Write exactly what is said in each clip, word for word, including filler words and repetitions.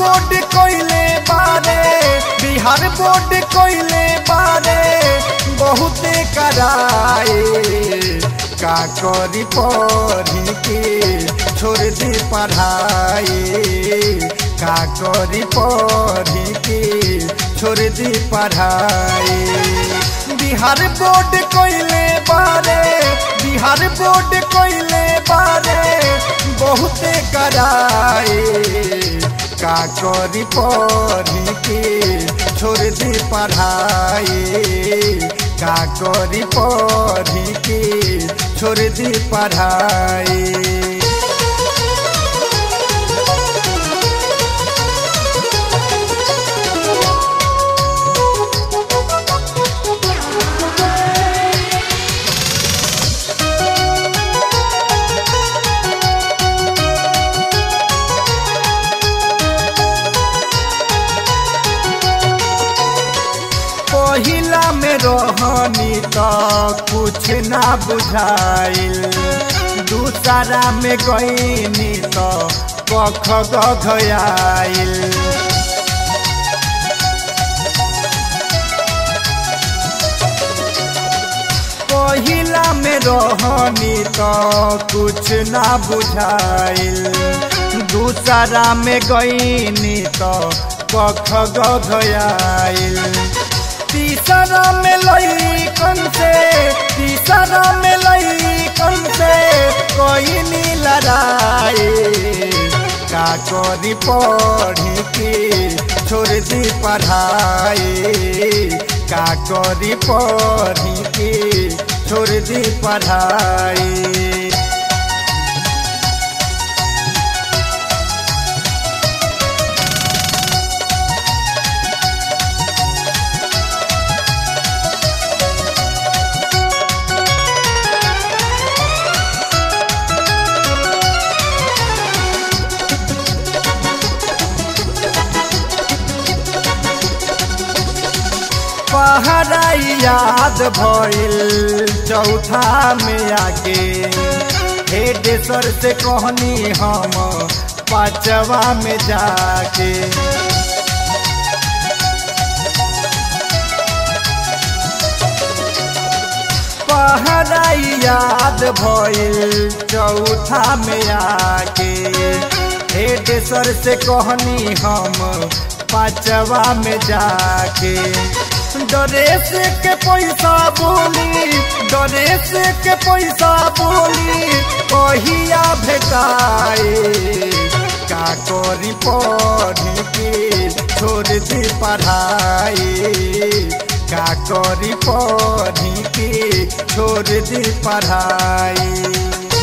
Board कोइले बारे Bihar board कोइले बारे बहुते कराए का करी पढ़ी के छोड़ दी पढ़ाई का करी पढ़ी के छोड़ दी पढ़ाई बिहार बोर्ड कोइले बारे बिहार बोर्ड कोइले बारे बहुते कराए का करी पढ़ी के छोड़ दी पढ़ाई का करी पढ़ी के छोड़ दी पढ़ाई। पहिला में रहनी तो कुछ ना बुझाइल दूसरा में गईनी तो कख गघाइल पहिला में रहनी तो कुछ ना बुझाइल दूसरा में गईनी तो कख गघाइल तीसरा में लई कन से तीसरा में लई कन से कोई नी लड़ाई का करी पढ़ी के छोड़ दी पढ़ाई का करी पढ़ी के छोड़ दी पढ़ाई। पहरा याद भइल चौथा में आके हेड सर से कहनी हम पांचवा में जाके पहरा याद भइल चौथा में आके हेड सर से कहनी हम पांचवा में जाके डरेस के पैसा बोली डरेस के पैसा बोली कहिया भेटाए का करी पढ़ी के छोड़ दी पढ़ाई का करी पढ़ी के छोड़ दी पढ़ाई।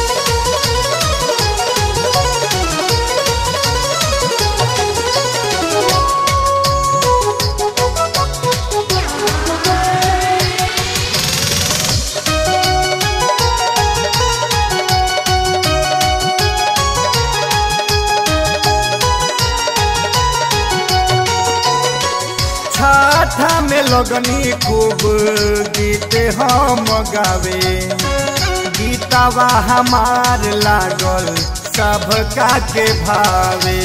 छाठा में लगनी खूब गीत हम गावे गीतवा हमार लागल सबका के भावे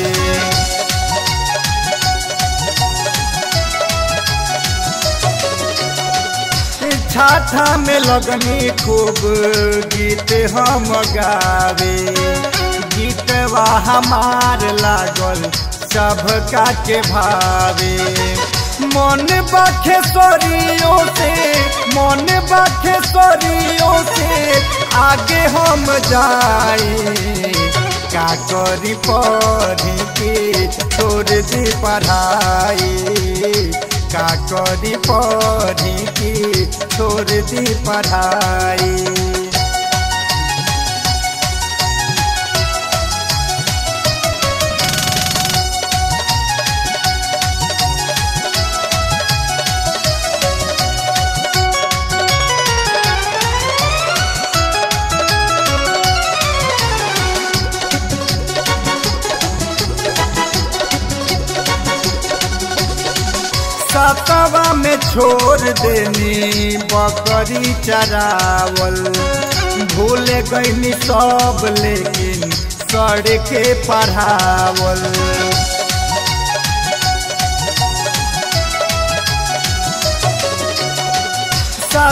छाठा में लगनी खूब गीत हम गावे गीतवा हमार लागल सबका के भावे मन बाखे सरियों से मन बाखे सरियों से आगे हम जाए का करी पढ़ी के छोड़ दी पढ़ाई का करी पढ़ी के छोड़ दी पढ़ाई। सतवा में छोड़ देनी बकरी चरावल भूल गईनी सब लेकिन सड़ के पढ़ावल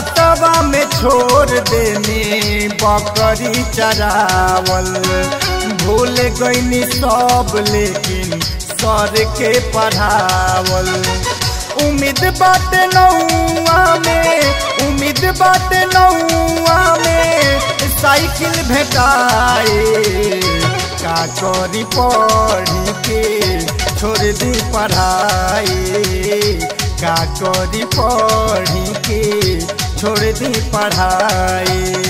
सतवा में छोड़ देनी बकरी चरावल, भूल गईनी सब लेकिन सर के पढ़ावल। उम्मीद बाटे नौआ में, उम्मीद बाटे नौआ में साइकिल भेटाए, का करी पढ़ी के छोड़ दी पढ़ाई, का करी पढ़ी के छोड़ दी पढ़ाई।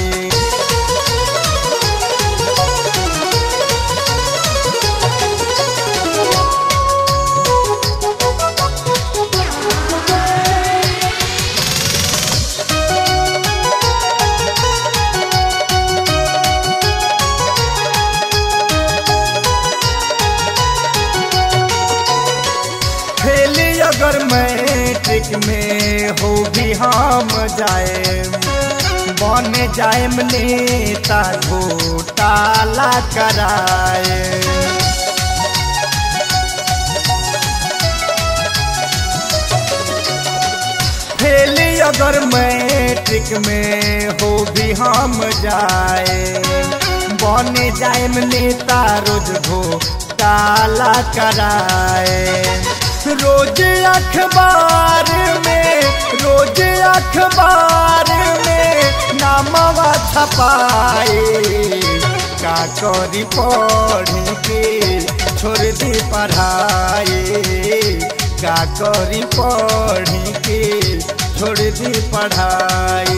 अगर मैट्रिक में हो भी हम जाए, बन जाए नेता घोटाला कराए। फेल अगर मैट्रिक में हो भी हम जाए, बन जाए नेता रोज घोटाला कराए। रोज अखबार में, रोज अखबार में नामवा छपाए, का करी पढ़ी के छोड़ दी पढ़ाई, का करी पढ़ी के छोड़ दी पढ़ाई।